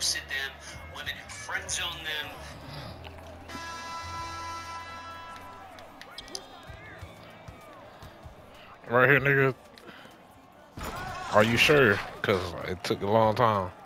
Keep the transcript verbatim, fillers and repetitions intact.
ghosted them, women who friend zoned them. Right here, nigga. Are you sure? Cause it took a long time.